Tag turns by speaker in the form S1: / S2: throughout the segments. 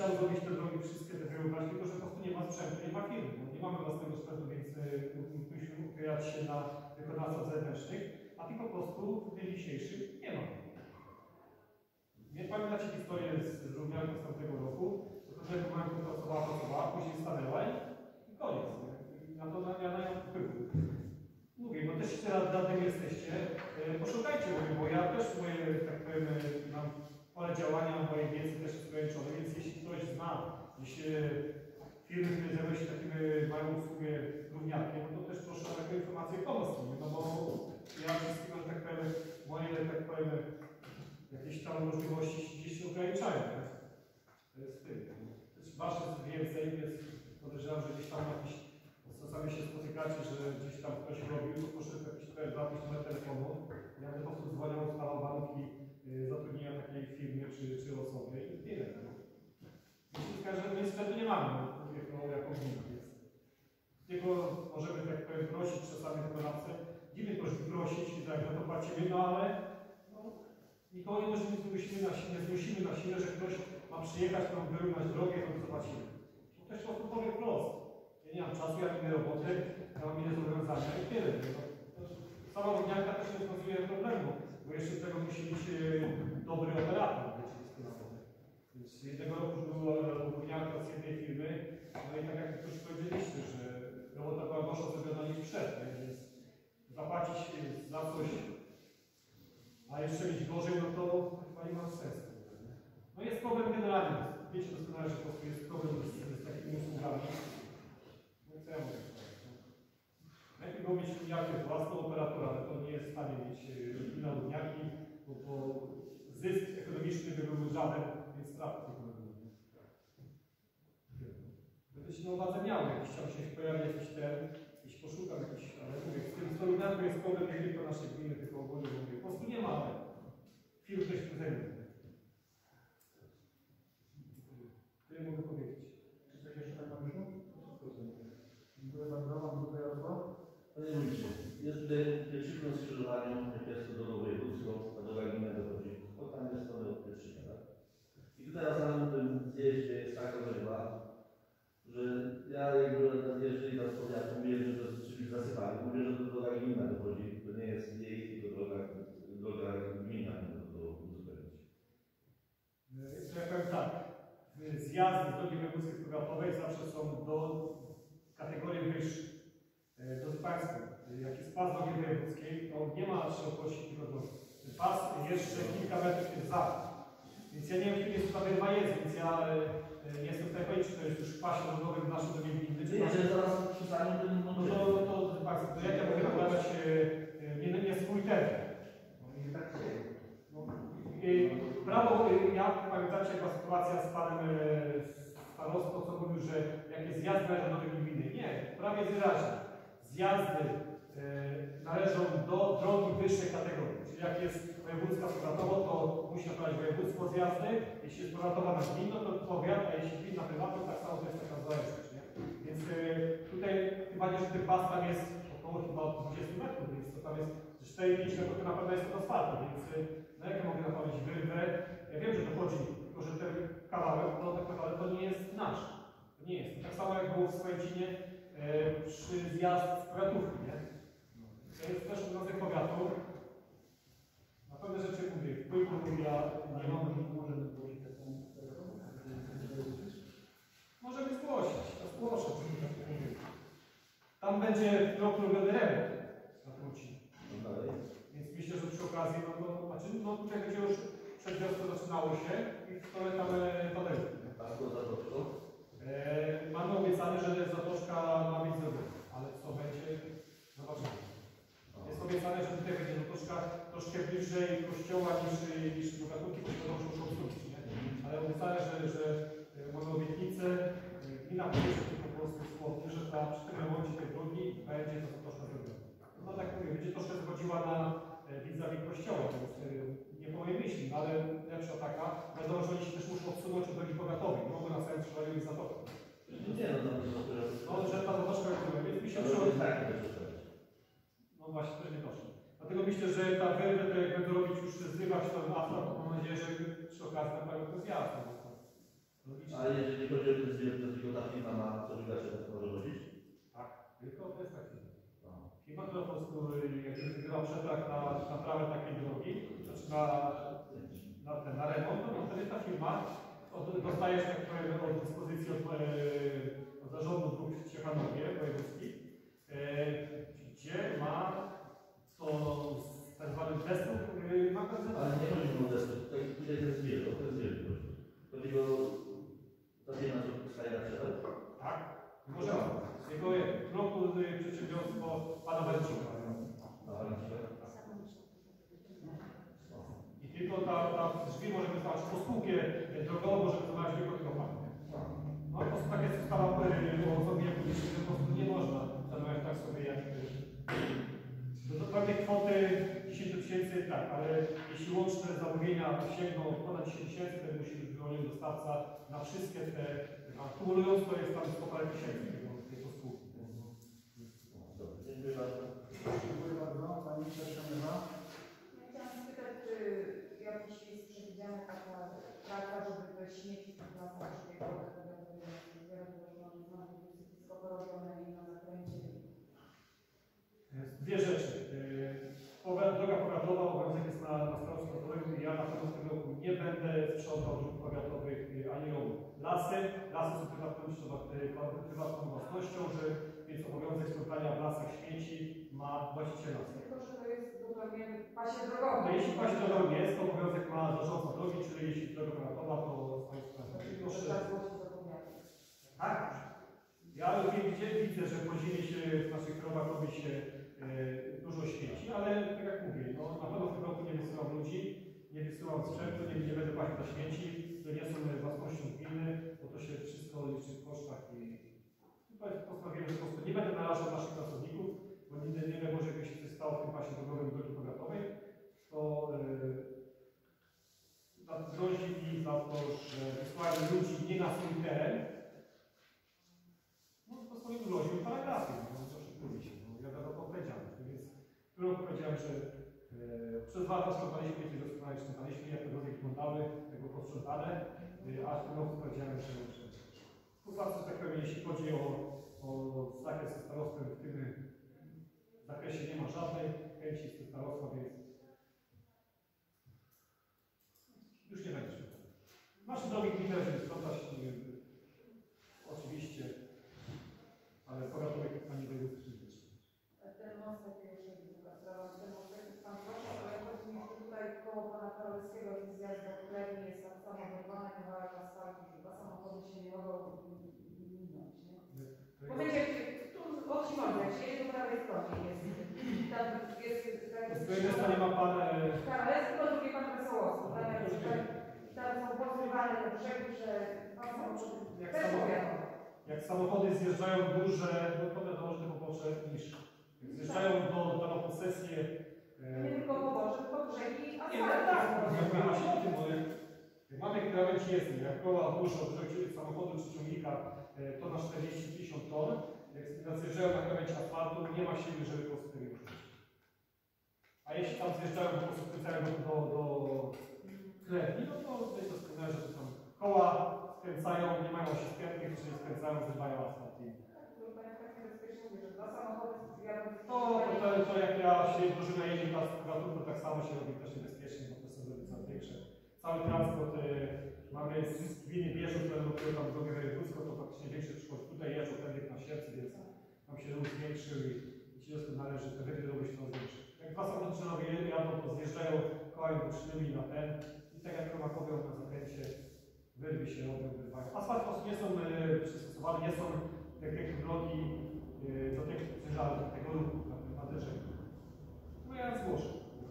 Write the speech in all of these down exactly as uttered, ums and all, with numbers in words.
S1: chciał zrobić te drogi, wszystkie te wyrównać, tylko że po prostu nie ma sprzętu, nie ma firmy. No, nie mamy własnego sprzętu, więc musimy opierać się na wykonawcach zewnętrznych, a tych po prostu w dniu dzisiejszym nie ma. Nie pamiętacie historię z równiarką z tamtego roku, to pewnego momentu pracowała, pracowała, później stanęła i koniec. I na to na, na nią wpływu. Mówię, no też teraz dla tym jesteście, poszukajcie, mówię, bo ja też moje, tak powiem, mam pole działania, mojej wiedzy też jest ograniczone, więc jeśli ktoś zna, jeśli firmy, które zajmują się takimi, mają usługę równiarkiem, no to też proszę o taką informację pomóc mi, no bo ja wszystkiego, że tak powiem, moje, tak powiem, jakieś tam możliwości gdzieś się ograniczają, tak? To jest tym. Wasze jest więcej, więc podejrzewam, że gdzieś tam jakiś, czasami się spotykacie, że gdzieś tam ktoś robił, to proszę jakiś zapisz numer telefonu. Ja będę po prostu dzwonił, ustalał warunki yy, zatrudnienia takiej firmy czy, czy osobie i tyle. Myślę, że my sprzętu nie mamy, jako, jako gmina, więc tylko możemy tak powiem prosić czasami wykonawcę, dziwnie ktoś prosić i tak na to płacimy, no ale no, nikogo nie zmusimy na siłę, nie zmusimy na siłę, że ktoś ma przyjechać, tam wyrównać drogę, to zobaczymy. Bo ktoś po prostu powie wprost. Ja nie mam czasu, ja mam inne roboty, ja mam inne zobowiązania i tyle. No, sama równiarka też nie rozwiązuje problemu, bo jeszcze tego musi być dobry operator, wiecie, doskonale. Więc jednego roku już była równiarka z jednej firmy, no i tak jak już powiedzieliście, że robota była gorsza zrobiona niż przed, więc zapłacić za coś, a jeszcze mieć gorzej, no to chyba nie ma sensu. No jest problem generalny. Wiecie doskonale, że po prostu jest problem z, z takimi usługami. No co ja mówię? Najpierw było mieć równiarkę własną operatora, ale to nie jest w stanie mieć gmina równiarki, bo, bo zysk ekonomiczny by był żaden, więc strat tylko by było. Będę się na uwadze miał, jakiś tam się pojawi jakiś ten, jeśli poszukam jakiś, ale mówię, z tym z równiarką jest problem nie tylko naszej gminy, tylko ogólnie mówię. Po prostu nie ma firm, które się tym zajmują. Tyle mogę powiedzieć.
S2: Czy coś jeszcze tak mam już? Dziękuję bardzo. Mam drugą Jarosław.
S3: Panie Wójcie, jest tutaj Pietrzyk na skrzyżowaniu, jak jest to drogą wojewódzką, ta droga gmina dochodzi spotkanie strony od Pietrzyka, tak? I tutaj na samym tym zjeździe jest taka rzeźba, że ja jakby jeżeli nas powiatu mówię, że to jest czymś zasypane, mówię, że to droga gmina dochodzi, to nie jest jej, tylko droga, droga gmina do uzupełnić.
S1: Ja powiem tak. Zjazdy z drogi wojewódzkiej powiatowej zawsze są do kategorii wyższej. Drodzy Państwo, jak jest pas drogi wojewódzkiej, to nie ma szerokości tego drogi. Pas jeszcze kilka metrów jest za. Więc ja nie wiem, kiedy jest ta wyrwa jest, więc ja nie jestem tutaj pewien, czy to jest już w pasie drogowym w naszym drogie gminy.
S3: Nie, jeżeli zaraz przystanie, to
S1: no to, to, drodzy Państwo, to jak ja mogę nakładać nie, nie swój teren?
S2: Nie tak się.
S1: Prawo, ja pamiętacie jaka sytuacja z panem starostą, co mówił, że jak jest zjazd należy do drogi gminy. Nie, prawie jest wyraźnie. Zjazdy e, należą do drogi wyższej kategorii. Czyli jak jest wojewódzka z powiatową, to musi naprawiać województwo zjazdy. Jeśli jest powiatowa na gminną, to powiat, a jeśli gminna prywatną, tak samo to jest taka zależność. Nie? Więc e, tutaj chyba nie, że ten pas tam jest około chyba dwudziestu metrów, więc to tam jest cztery pięć metrów, to na pewno jest to asfaltu, więc no jak ja mogę naprawić wyrwę? Ja wiem, że to chodzi, tylko że ten kawałek, no tak naprawdę to nie jest nasz. To nie jest. Tak samo jak było w Słęcinie e, przy zjazd z powiatówki, nie? To jest też obowiązek powiatu. Na pewne rzeczy mówię, wpływu ja nie mam.
S2: Możemy zgłosić taką.
S1: Możemy zgłosić, to zgłoszę. Tam będzie rok robiony remont na Truci. Więc myślę, że przy okazji, no, no, znaczy, no tutaj będzie już przed wiosną zaczynało się i w stole tam padły.
S3: A co za to?
S1: E, mamy obiecane, że zatoczka ma być zrobiona, ale co będzie, zobaczymy. Jest obiecane, że tutaj będzie zatoczka troszkę bliżej kościoła niż, niż do gatunki, bo to muszą konstrukcji, nie? Ale obiecane, że, że mamy obietnicę i na powierzchni tylko po prostu słownie, że ta, przy tym remoncie tej drogi będzie to zatoczka zrobiona. No tak mówię, będzie troszkę zgodziła na vis-a-vis kościoła, więc nie powiem myśli, no ale lepsza taka, wiadomo, że oni się też muszą odsunąć od drogi powiatowej, nie mogą na całym skrzyżowaniu jest zatoczka.
S3: Nie, no to
S1: no, że ta zatoczka jest, więc myślę, że... No właśnie, też nie doszło. Dlatego myślę, że ta wyrwę, to jak będę robić już zrywać ten asfalt, to mam nadzieję, że przy okazji naprawią to zjazd. Logicznie.
S3: A jeżeli chodzi o ten zbiór, to tylko ta firma ma co wygrać, to może wozić?
S1: Tak, tylko to jest tak.
S3: No.
S1: Firma, która po prostu jak wygrywa przetarg na naprawę takiej drogi, znaczy na, na, ten, na remont, no to wtedy ta firma od, dostaje, że tak powiem, od dyspozycji od, e, od zarządu dróg w Ciechanowie wojewódzkich, e, gdzie ma to tak zwany desktop e, magazynu.
S3: Ale nie chodzi o deskę, tutaj, tutaj ten zbiór, o ten zbiór chodzi. Chodzi o ta firma, co staje na przetarg?
S1: Tak, może jego bloku przedsiębiorstwo pana Węcika.
S3: A Węcika?
S1: I tylko ta, ta drzwi możemy zobaczyć po spółkę drogową, możemy zobaczyć tylko tego pana. No po prostu tak jest ustawa o osobie publicznej, że po prostu nie można zanować tak sobie jak do dokładnej kwoty dziesięć tysięcy, tak, ale jeśli łączne zamówienia sięgną ponad dziesięć tysięcy, to musi być wyłoniony dostawca na wszystkie te, a kumulując to jest tam sto parę tysięcy tej spółki.
S3: Dobrze, dziękuję bardzo.
S2: Dziękuję bardzo. Pani Przeszkanywa.
S4: Ja chciałam spytać, czy jakiś jest przewidziana taka praca, żeby te śmieci w lasach szpiegowych, które są wszystko porobione i na zakręcie.
S1: Dwie rzeczy. Yy, droga powiatowa, obowiązek jest na, na starostwie narodowym. Ja na pewno w tym roku nie będę sprzątał dróg powiatowych yy, ani rowu. Lasy, lasy są prywatną, prywatną własnością, że, więc obowiązek sprzątania w lasach śmieci ma właściciel lasu.
S4: Tylko, że to jest zupełnie pasie drogowym.
S1: No, jeśli pasie drogowym jest, to obowiązek ma zarządca drogi, czyli jeśli droga powiatowa, to państwo. Proszę. Tak. Ja gdzie widzę, że po zimie się w naszych drogach robi się e, dużo śmieci, ale tak jak mówię, no, na pewno w tym roku nie wysyłam ludzi, nie wysyłam sprzętu, nie, nie będę płacił za śmieci, które nie są własnością gminy, bo to się wszystko liczy w kosztach i to jest postanowienie, że po prostu nie będę narażał naszych pracowników, bo nie, nie wiem, może jakby się coś stało w tym pasie drogowym drogi powiatowej, to e, grozi mi za to, że wysłają ludzi nie na swój teren. No to swoim groził paragrafie, no to oszukujmy się, no ja to powiedziałem, więc w tym roku powiedziałem, że e, przez dwa lata sprzątaliśmy, kiedy doskonale sprzątaliśmy, jak te drogi wyglądały, tego posprzątane, e, a w tym roku powiedziałem, że, że współpracy, tak powiem, jeśli chodzi o, o zakres ze starostwem, w tym zakresie nie ma żadnej chęci z starostwa, więc już nie będzie. Nasze drogi gminy, żeby sprzątać, oczywiście, ale powiatowych ani wojewódzkich też.
S4: Ten mostek jeszcze druga sprawa, ten mostek jest tam proszę, ale chodzi mi, że tutaj koło pana Karolskiego jest zjazd do Klewni, jest tak samo wyrwana kawałek asfaltu, chyba samochody się nie mogą minąć, nie? Powiedzcie, tu od Simonii, jak się jedzie po prawej stronie jest, tam jest...
S1: Z jednej strony ma pan...
S4: Karolski, po drugiej pan Wesołowski, tam są pozrywane te brzegi, że pan samochody
S1: Jak,
S4: też
S1: samochody,
S4: powiadomo.
S1: jak samochody zjeżdżają duże, no to wiadomo, że te pobocze niższe. Jak zjeżdżają do, do na posesję...
S4: Nie tylko pobocze, tylko brzegi, a
S1: Nie, no tak, nie ma się o tym, bo jak, jak mamy krawędź jezdni, jak koła duże od samochodu czy ciągnika to na czterdzieści pięćdziesiąt ton, jak zjeżdżają na krawędź asfaltu, nie ma siły, żeby po prostu tego ruszyć. A jeśli tam zjeżdżają, po prostu skręcają do, do, do Klewni, no to jest doskonale, że tam koła skręcają, nie mają się skrętnych, czyli skręcają, zrywają asfalt. To, to, to jak ja się drużyna jedzie teraz w powiatu, to tak samo się robi też niebezpiecznie, bo to są coraz większe. Cały transport y, mamy z gminy Bierzów, które robią tam drogę wojewódzką, to faktycznie większy przychodzi. Tutaj jeżdżą pewnie na sierce, więc tam się ruch zwiększył i, i ci doskonale, że te węgry robią się coraz większe. Jak dwa samochody drzynowe jadą, to zjeżdżają kołami bocznymi na ten i tak jak Kromakowią na zakręcie wyrwy się robią, wyrwają. Asfalt po prostu nie są y, przystosowane, nie są jak, jak drogi y, do tego ciężaru, do tego ruchu na, na deszczu. No ja zgłoszę.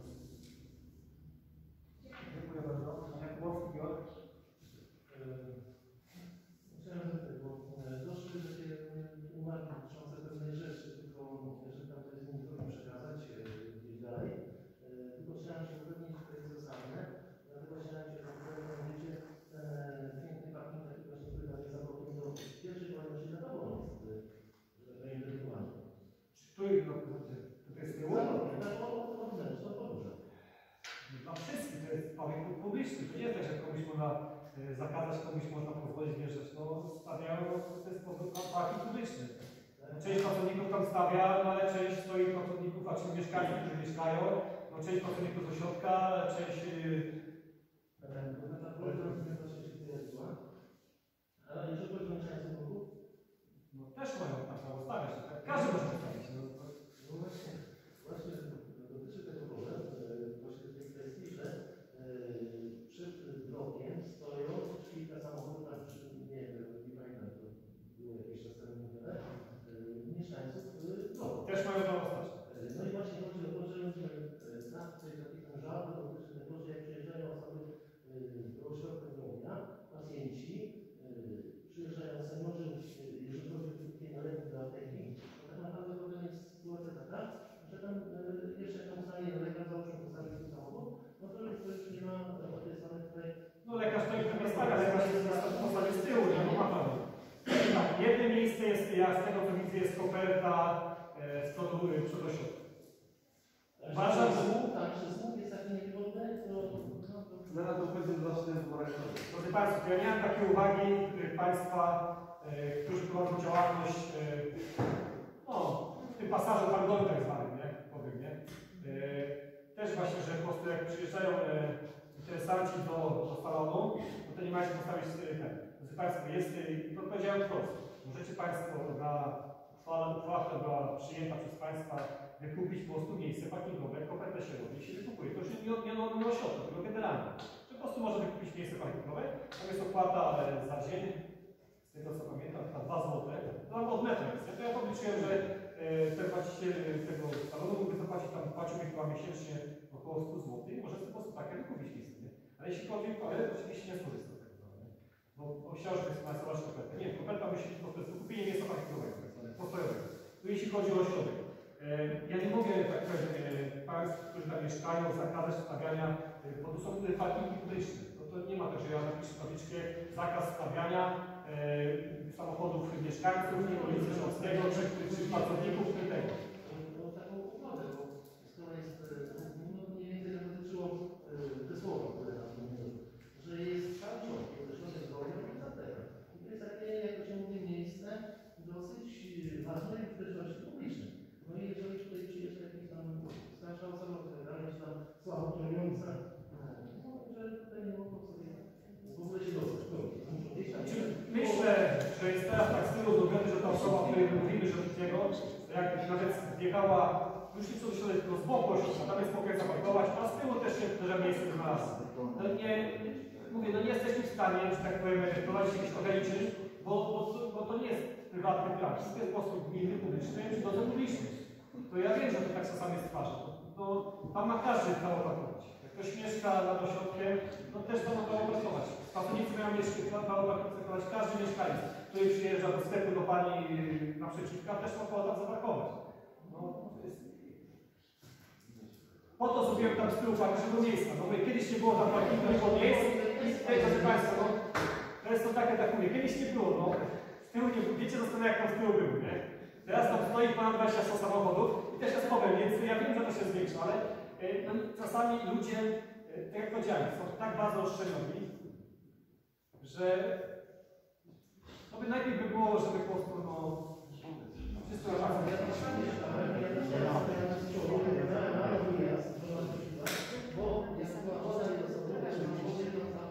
S2: Dziękuję bardzo. Pan Jakubowski, Piotr.
S5: Chciałem zapytać, bo doszły takie uwagi dotyczące pewnej rzeczy, tylko że tam to jest nie trudno przekazać gdzieś dalej. Tylko chciałem się upewnić, że to jest zasadne, dlatego chciałem się zapytać, wiecie, ten piękny parking taki właśnie pływa nie zablokują do pierwszej kolejności dla tobą jest, że tak powiem, dedykowany.
S1: Czy który no, tutaj z tyłu?
S5: Tak, od zewnątrz, to dobrze.
S1: Dla wszystkich to jest parking publiczny. To nie jest tak, że komuś można y, zakazać komuś, można pozwolić wjeżdżać, no stawiają w ten sposób parking publiczny. Część pracowników tam stawia, no ale część swoich pracowników, a czy mieszkańców, którzy mieszkają, no część pracowników z ośrodka, część...
S5: Ta problematyka właśnie się pojawiła. A jeżeli chodzi o mieszkańców ruchu?
S1: No też mają tam prawo stawiać, tak? Każdy może stawiać. No,
S5: No właśnie, właśnie dotyczy tego problem, właśnie tej kwestii, że przed blokiem stoją kilka samochodów, tam przy, nie wiem, nie pamiętam, to było jakieś czas temu mówione, mieszkańców bloku.
S1: też mają prawo stać.
S5: No i właśnie chodzi o to, że na tej taką żalbę dotyczy tego, że jak przyjeżdżają osoby do ośrodka zdrowia, pacjenci, przyjeżdżają seniorzy, jeżeli chodzi o kupienie leków do apteki, to tak naprawdę potem jest sytuacja taka, że tam jeszcze jak tam ustanie lekarz, załóżmy postawić swój samochód, no to już nie ma o tej samej tutaj.
S1: No lekarz to ich nie stawia, lekarz jest w postawie z tyłu, nie ma prawa. Tak, jedno miejsce jest, ja z tego co widzę, jest koperta e, z przodu e, przed ośrodkiem. Uważam, że...
S5: Tak, że zwłok jest taki niewygodny, to...
S3: Zaraz to będzie zacznę w
S1: Drodzy Państwo, ja miałem takie uwagi y, Państwa, y, którzy prowadzą działalność y, no, w tym pasażu handlowym tak zwanym, nie? Powiem, nie? Y, też właśnie, że po prostu jak przyjeżdżają y, interesanci do, do salonu, no to nie macie postawić y, ten. Drodzy Państwo, jest, y, to powiedziałem wprost, możecie Państwo na uchwale, uchwała, która była przyjęta przez Państwa, wykupić po prostu miejsce parkingowe, jak kopertę się robi i się wykupuje. To już nie, nie, nie, nie o środku, tylko generalnie. Że po prostu można wykupić miejsce parkingowe, tam jest opłata e, za dzień, z tego co pamiętam, na dwa złote, no albo od metra jest. To ja podliczyłem, że e, ten właściciel tego salonu mógłby zapłacić tam, płacił mi chyba miesięcznie około stu złotych i może sobie po prostu takie wykupić miejsce. Nie? Ale jeśli chodzi o kopertę, to oczywiście nie skorzysta z tego. Nie? Bo chciał, żeby sfinansować kopertę. Nie, koperta musi być po prostu kupienie miejsca parkingowego, postojowego. Tu jeśli chodzi o ośrodek. Ja nie mogę, tak powiem, Państw, którzy tam mieszkają, zakazać stawiania, bo tu są parkingi publiczne. To, to nie ma tak, że ja napiszę tabliczkę zakaz stawiania e, samochodów mieszkańców, ulicy Szopskiego, czy, czy pracowników, czy tego.
S5: No taką układę, bo skoro jest, no mniej więcej to dotyczyło te słowa, które nam mówiły, że jest cały czas, to środek zdrowia i apteka. To jest takie, jak to się mówi, miejsce dosyć ważne w użyteczności publicznej. No i jeżeli tutaj przyjeżdża jakiś tam starsza osoba, która dalej jest tam słabo trzymująca, no że tutaj nie mogą sobie w ogóle się dostać.
S1: Myślę, że jest teraz tak z tyłu zrobiony, że ta osoba, o której mówimy, że tego, jak nawet wjechała, już nie co do środka, tylko z boku ośrodka, tam jest pokój zaparkować, a z tyłu też się że miejsce znalazło. No nie, mówię, no nie jesteśmy w stanie, że tak powiem, prowadzić jakichś ograniczeń, bo, bo, bo to nie jest prywatny plan, to jest po prostu gminy publiczny, czy drodze publicznej. To ja wiem, że to tak czasami stwarza. To tam ma każdy prawo parkować. Jak ktoś mieszka nad ośrodkiem, no też tam ma prawo parkować. Pracownicy mają mieszkać, prawo parkować, każdy mieszkaniec, który przyjeżdża do sklepu do pani naprzeciwka, też ma prawo tam zaparkować. No, to jest... Po to zrobiłem tam z tyłu parkowego miejsca, no bo kiedyś nie było tam parkingu, nie było miejsc. Drodzy Państwo, no, to jest to takie, tak mówię, kiedyś nie było, no. Z tyłu nie, wiecie doskonale jak tam z tyłu było, nie? Teraz tam stoi ponad dwadzieścia sto samochodów i też jest problem, więc ja wiem, że to się zwiększa, ale e, no, czasami ludzie, e, tak jak powiedziałem, są tak bardzo oszczędni, że no by najpierw by było, żeby po prostu, no, wszystko razem.
S5: Bo jak była woda i osoby, też nie się to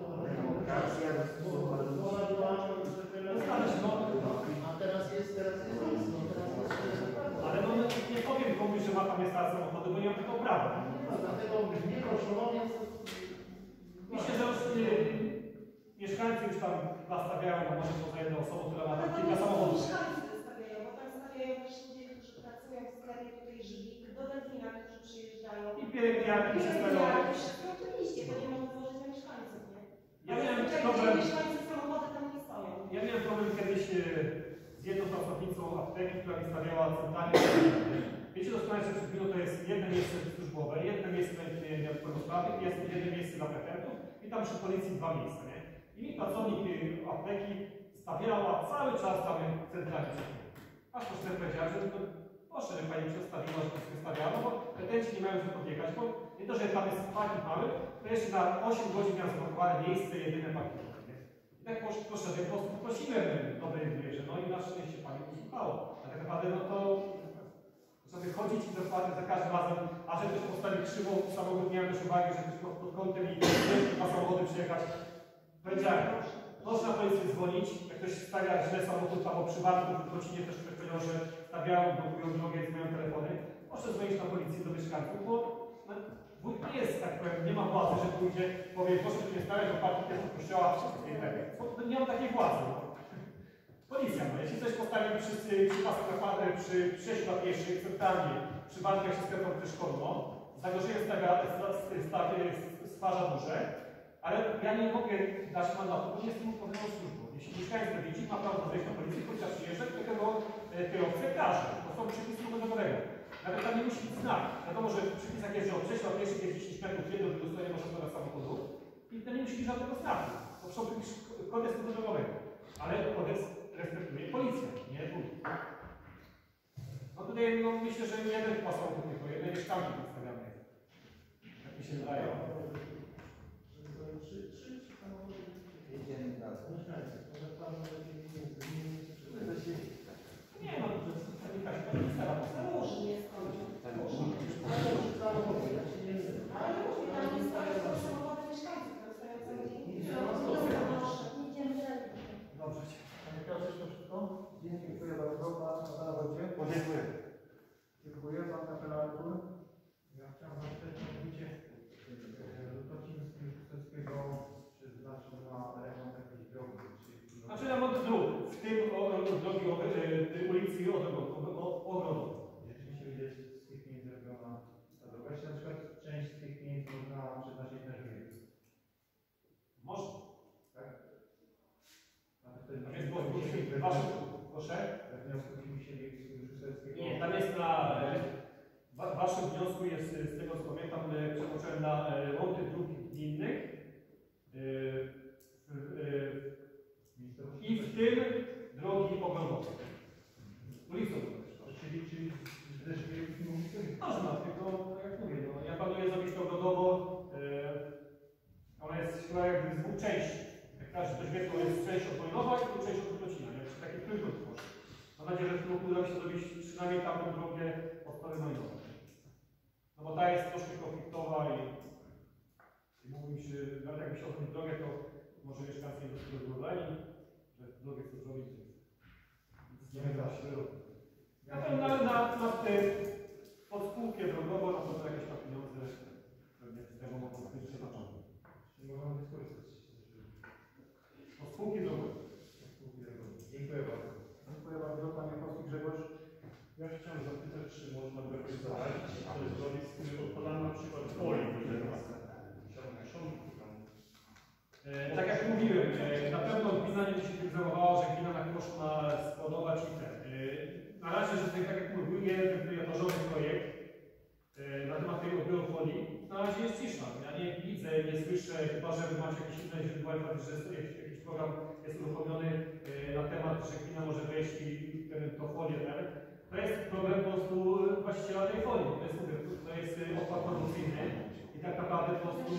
S5: a teraz jest, teraz jest nic, no teraz jest...
S1: Ale no nie powiem komuś, że ma tam jest stację samochodu, bo nie mam tego prawa.
S5: No, dlatego nie proszą, więc...
S1: Myślę, że już y, mieszkańcy już tam nastawiają, no może poza jedną osobą, która ma tam kilka samochodów.
S4: Mieszkańcy wystawiają, bo tam stawiają też ludzie, którzy pracują w sklepie, tutaj żywi, do Delfina, którzy przyjeżdżają.
S1: I pielęgniarki się stawiają.
S4: No oczywiście, to nie mogą tworzyć na mieszkańców, nie?
S1: Ja miałem
S4: Jak
S1: problem,
S4: mieszkańcy samochody tam nie stoją.
S1: ja miałem problem kiedyś e, z jedną pracownicą apteki, która mi stawiała centralnie. Wiecie doskonale, że przed chwilą to jest jedno miejsce służbowe, jedno miejsce dla niepełnosprawnych, jest jedno miejsce dla petentów i tam przy policji dwa miejsca, nie? I mi pracownik e, apteki stawiała cały czas tam centralnie. Aż po cztery powiedziała, że no, proszę, że pani przedstawiła, że to się stawiała, no bo petenci nie mają co podjechać, bo nie to, że tam jest parking mały, to jeszcze na osiem godzin miał zablokowane miejsce jedyne parkingowe. Jak poszedłem, po prostu prosiłem dobrej wierze, no i na szczęście Pani posłuchało. A tak naprawdę, no to sobie chodzić i dokładnie za każdym razem, a że ktoś postawił krzywą samochód, nie miałem też uwagi, że ktoś pod kątem i dwa samochody przyjechać. Powiedziałem, proszę na policję dzwonić, jak ktoś stawia źle samochód albo przypadku, w Wrocławiu też ktoś powiedział, że stawiają, blokują drogę, więc mają telefony. Proszę dzwonić na policję do mieszkańców, bo no, wójt nie jest, tak powiem, nie ma władzy, że pójdzie, powie, proszę tu nie stawiać, bo parki jest od kościoła, wszystkie nie mam takiej władzy. Policja, no, jeśli ktoś postawił przy, przy pasach nakładę, przy przejściu dla pieszych, centralnie, przy barkach się skrętą też konno, zagrożenie stawia, stawia, stwarza duże, ale ja nie mogę dać mandatu, bo nie jestem odpowiedzialną służbą. Jeśli mieszkaniec to widzi, ma prawo wejść na policję, policja przyjeżdża i takiego kierowcę każe. To są przepisy ruchu drogowego. Nawet tam nie musi być znak. Wiadomo, że w przepisach jest, że od przejścia dla pieszych jest dziesięć metrów, jedno wydostanie może stawiać samochodu i to nie musi być żadnego znaku. To są przepisy kodeks ruchu drogowego. Ale kodeks respektuje policja, nie wójt. No tutaj no, myślę, że jeden chyba samochód, tylko jednej mieszkanki przedstawiamy jest. Tak mi się wydaje.
S3: Jedziemy razem.
S1: Nie no, to jest jakaś policja na podstawie.
S4: Nie skończy. Ale musi tam nie stać do samochody mieszkańców, które stoją cały dzień. Idziemy dalej.
S2: Dobrze. Panie Piotrze, to wszystko? Dziękuję bardzo. Pan Wojciech?
S1: Dziękuję.
S2: Dziękuję. Pan kapelator?
S6: Ja chciałem zapytać o wycie Lutowskiego przeznaczył na remont jakiejś drogi.
S1: Znaczy remont dróg, w tym o, o, drogi o, e, ulicy Ogrodowej.
S6: Rzeczywiście widać z tych pieniędzy zrobiona ta droga. Czy na przykład część z tych pieniędzy można przeznaczyć na żywiec?
S1: Można.
S6: Tak? A to wtedy
S1: A więc bo, wasze, proszę?
S6: w wniosku Kimisiewi Szuseckiego.
S1: Nie, tam jest na e, wa, waszym wniosku jest z tego co pamiętam, e, przeznaczone na e, remonty dróg gminnych e, e, i w tym drogi ogrodowe. Ulicą też.
S6: Czyli, czyli też wielkich ulicy?
S1: Można, tylko jak mówię, no, ja planuję zrobić to ogrodowo. E, ona jest chyba jakby z dwóch części. Jak każdy ktoś wie, to jest część odwojnowa i tu część odwrócina. Jak się taki trójkąt tworzy. Mam nadzieję, że w tym roku uda mi się zrobić przynajmniej tamtą drogę od strony Majnowej. No bo ta jest troszkę konfliktowa i, i mógłbym się, nawet jakby się zrobić drogę, to może mieszkańcy nie będą zadowoleni, że drogę chcę zrobić, więc nie wiem, jak się robi. Na pewno na, na, na te pod spółkę drogową, na pewno jakieś tam pieniądze pewnie z tego mogą być przeznaczone.
S6: Czyli można wykorzystać.
S1: Od spółki drogowej.
S6: Dziękuję bardzo.
S2: Dziękuję bardzo. Panie Poseł Grzegorz?
S7: Ja chciałem zapytać, czy można by jakoś zaradzić, co zrobić z tymi odpadami na przykład folii, które nas ciągną tam.
S1: E, tak jak mówiłem, e, na pewno gmina nie się tym zajmowała, że gmina na kosz ma składować i ten. E, na razie, że tak jak mówiłem, jeden pilotażowy projekt e, na temat tej odbioru folii, na razie jest cisza. Ja nie widzę, nie słyszę, chyba że wy macie jakieś inne źródła, że jest jakiś, jakiś program jest uruchomiony e, na temat, że gmina może wejść i e, to folię, tak? To jest problem po prostu właściciela tej folii. To jest, mówię, to jest odpad produkcyjny i tak naprawdę po prostu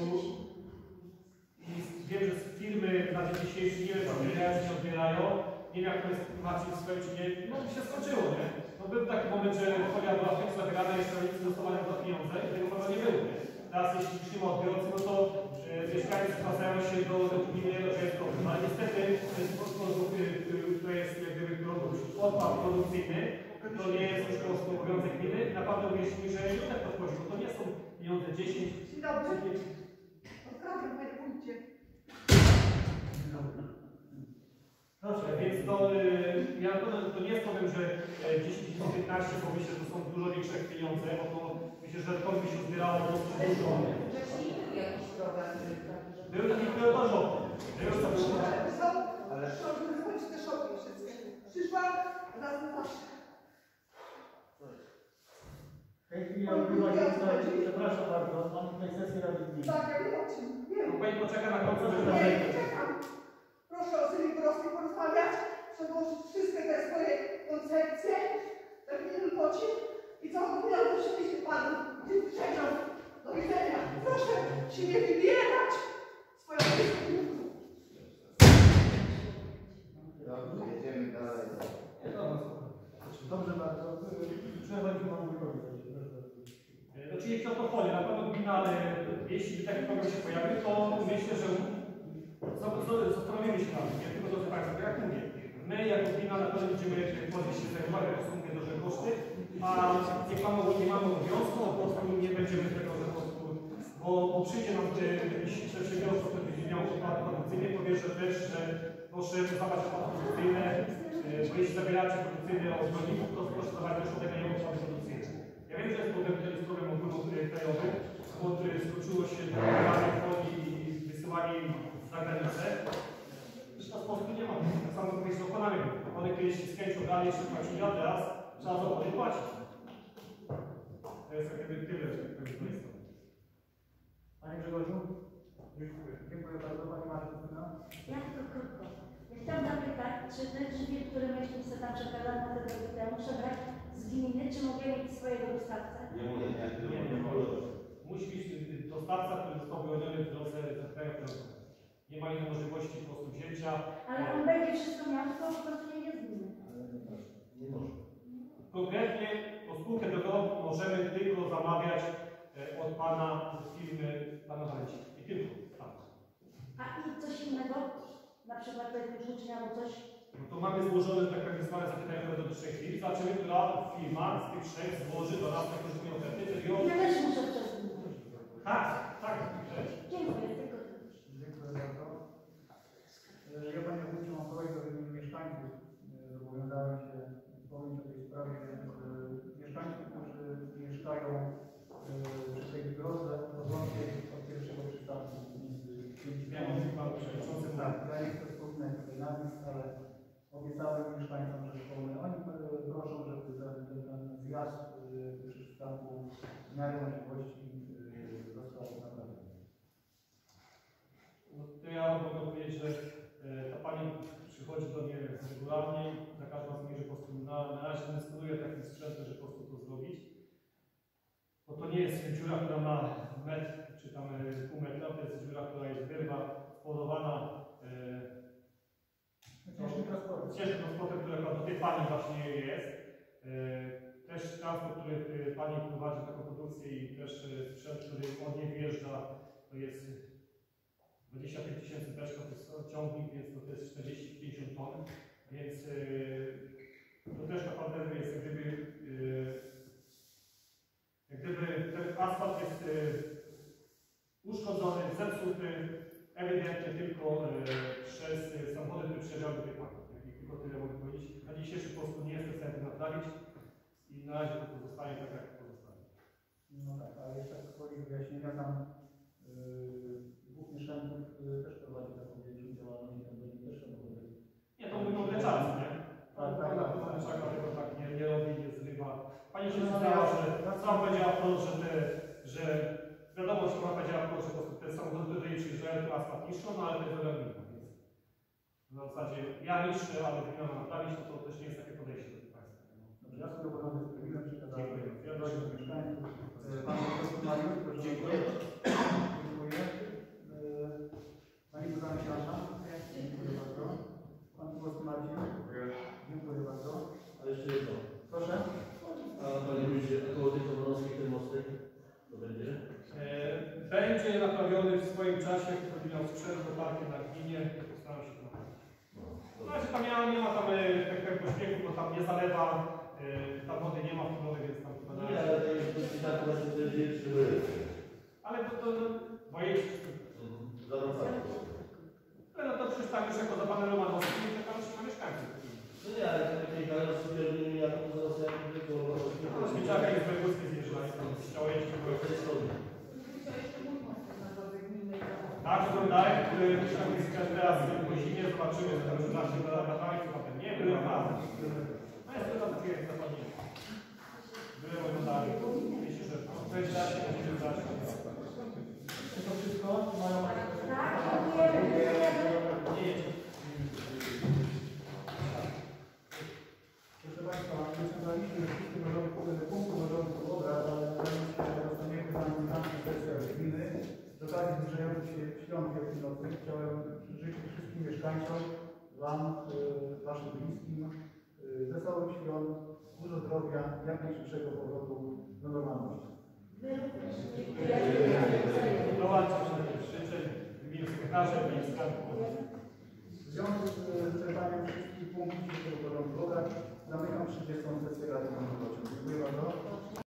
S1: i wiem, że firmy na dzień dzisiejszy nie wiem, czy odbierają, czy nie odbierają. Nie wiem, jak to jest informacji w swoim, czy nie. No by się skończyło, nie? No był taki moment, że folia była w zabierana i rolnicy dostawali za pieniądze i tego chyba nie było, nie? Teraz jeśli już nie ma odbiorcy, no to e, mieszkańcy zwracają się do, do gminy, że jest problem. Ale niestety to jest sposób, to jest jak gdyby odpad produkcyjny. To nie jest już po prostu obowiązek gminy. Naprawdę uwierzcie mi, że nie tak to wchodzi, bo to nie są pieniądze dziesięć.
S8: Dzień dobry. Pozdrawiam, panie wójcie.
S1: Proszę, więc to, y, ja, to, to nie jest powiem, że dziesięć do piętnastu, bo myślę, że to są dużo większe pieniądze, bo to myślę, że to by się zbierało po prostu dużo.
S4: Wcześniej był jakiś program, który
S1: Był taki pilotażowy.
S8: Ale zrobić te szoki wszystkie. Przyszła raz na zawsze.
S2: W tej chwili odbywa się, przepraszam bardzo, mam tutaj sesję Rady Gminy.
S8: Tak, ja wiem o czym. Wiem.
S1: Pani poczeka na końcu, że
S8: Nie, nie czekam. Proszę o Sylwii Borowskiej porozmawiać, przedłożyć wszystkie te swoje koncepcje, w innym pocie i co mówię, to przyniesie panu życzeniom. Do widzenia. Proszę się nie wybierać swoją myślą.
S1: jeśli taki program się pojawi, to myślę, że zastanowimy się nad tym, nie tylko drodzy Państwo, jak mówię, my jako gmina na pewno będziemy podnieść się zajmować w stosunku do że koszty, a nie mamy, nie mamy obowiązku, po prostu nie będziemy tego, że po prostu, bo, bo przyjdzie nam jakiś przedsiębiorstwo, który będzie miał opłaty produkcyjne, powie, że też, że proszę zabrać opłaty produkcyjne, bo jeśli zabieracie produkcyjne od rolników, to proszę zabrać też od tego nie opłaty produkcyjne. Ja wiem, że jest problem, to jest problem ogólnokrajowy, który skończyło się do danych folii i wysyłanie za granicę. Zresztą w sposób nie ma. Tak samo jak z okonami. One kiedyś z chęcią dalej jeszcze płacili, a teraz trzeba za opłaty płacić. To jest jakby tyle, że tak powiem.
S2: Panie Grzegorzu? Dziękuję. Dziękuję bardzo. Pani Martyna?
S9: Ja tylko krótko. Ja chciałam zapytać, czy ten żywioł, który myśmy sobie tam przekazali na tego temu, muszę brać z gminy, czy mogę mieć swojego dostawcę?
S3: Nie mogę, nie,
S1: Nie, nie może. Musi być dostawca, który został wyłoniony w drodze kraju finansowego. Nie ma innej możliwości po prostu wzięcia.
S9: Ale on będzie wszystko miał, to po prostu nie jest gminy.
S3: nie może.
S1: Konkretnie po spółkę drogową możemy tylko zamawiać od pana firmy pana Walecika. I tylko. Tak.
S9: A i coś innego? Na przykład to jest ucznia albo coś?
S1: No to mamy złożone tak jak zwane zapytania do trzech firm. Zobaczymy, która firma z tych trzech złoży do nas taką różną ofertę.
S9: Ja też muszę przez gminę.
S1: Tak, tak.
S9: Dziękuję, tylko tyle.
S2: Dziękuję bardzo. Ja Panie Wójcie mam prośbę w imieniu mieszkańców. Zobowiązałem się wspomnieć o tej sprawie. Mieszkańców, którzy mieszkają przy tej drodze odłącznej od pierwszego przystanku między
S1: Panu Przewodniczącym.
S2: Tak, ja nie chcę wspominać tutaj nazwisk, ale obiecałem mieszkańcom, że wspomnę. Oni proszą, żeby ten, ten zjazd przy przystanku w miarę możliwości został naprawiony.
S1: No to ja mogę powiedzieć, że ta pani przychodzi do mnie regularnie, za każdym razem mówi, że po prostu na, na razie nie dysponuje takim sprzętem, że po prostu to zrobić. Bo to nie jest dziura, która ma metr, czy tam pół metra, to jest dziura, która jest wyrwa, spowodowana
S2: Ciężkim transportem.
S1: ciężkim transportem, który do tej pani właśnie jest. Też transport, który pani prowadzi taką produkcję i też sprzęt, który od niej wjeżdża, to jest dwadzieścia pięć tysięcy beczka, to jest ciągnik, więc to jest czterdzieści do pięćdziesięciu ton, więc yy, to też naprawdę jest jak gdyby, yy, jak gdyby ten asfalt jest yy, uszkodzony, zepsuty, ewidentnie tylko yy, przez yy, samochody, które przyjeżdżały do tej pani. I tylko tyle mogę powiedzieć. Na dzisiejszy po prostu nie jestem w stanie naprawić i na razie to pozostanie tak, jak pozostanie.
S2: No tak, ale jeszcze w swoich wyjaśnieniach tam yy, dwóch mieszkańców yy, też prowadzi taką wielką działalność i tam do nich też samochody.
S1: Nie, to mówimy o Mleczarce, nie?
S2: Tak, tak, tak.
S1: Mleczarka tego tak nie, nie robi, nie zrywa. Pani się przyznała, że sam powiedziała wprost, że, te, że wiadomo, że ona powiedziała wprost, że po prostu te samochody, które jej przyjeżdżają, to asfalt niszczą, no ale to jest rola gmina, więc na zasadzie ja niszczę, ale gmina ma naprawić, to, to też nie jest takie podejście do tych państwa.
S2: Dobrze, ja sobie obowiązek sprawiłem, przekazałem
S1: Dziękuję.
S2: ja do mieszkańców. Pan profesor Mariusz, proszę.
S1: Dziękuję.
S2: Dziękuję. Pani Bogdana Siasza. Dziękuję bardzo. Pan profesor Marcin. Dziękuję bardzo.
S3: A jeszcze jedno.
S2: Proszę.
S3: A Panie Wójcie, a koło tej Komorowskiej ten mostek to będzie?
S1: E, będzie naprawiony w swoim czasie, kto będzie miał sprzęt do parku na gminie, postaram się to naprawić. No, znaczy tam nie ma, nie ma tam e, tak, tak pośpiechu, bo tam nie zalewa, e, tam wody nie ma w tym wody, więc tam chyba na
S3: Nie, ale to jest to tak właśnie to jest większy wyryw.
S1: ale to, to, to boję się.
S3: Zarządzamy.
S1: Ale no to przystań już jako za panem Romanowskim i czekamy się na mieszkańców.
S3: No nie, ale to takie galerie zupełnie jak to zaraz jak tylko
S1: No, Śmieciaka jest wojewódzkie zjeżdża i tam chciało jeździć po
S3: tej stronie.
S1: tak, wyglądają, które mieszkańcy teraz po zimie zobaczymy, że tam zawsze na latami, to potem nie, były naprawdę. No jest to tam takie zapalenie. Były oglądali. Myślę, że to jest dalej, to będzie dalej.
S2: Czy to wszystko? Mają
S9: Tak, dziękujemy.
S1: Nie jest.
S2: Proszę Państwa, wyciągnęliśmy wszystkie punkty porządku obrad, ale zostaniemy zamknięci sesja gminy. Z okazji zbliżających się świąt wielkanocnych chciałem życzyć wszystkim mieszkańcom, Wam, y, Waszym bliskim, y, wesołych świąt, dużo zdrowia, jak najszybszego powrotu do normalności.
S9: Wy również.
S1: Dołączam się do tych życzeń w imieniu sekretarza i ministra.
S2: W związku z wyczerpaniem wszystkich punktów dzisiejszego porządku obrad zamykam trzydziestą sesję Rady Kontroli. Dziękuję bardzo.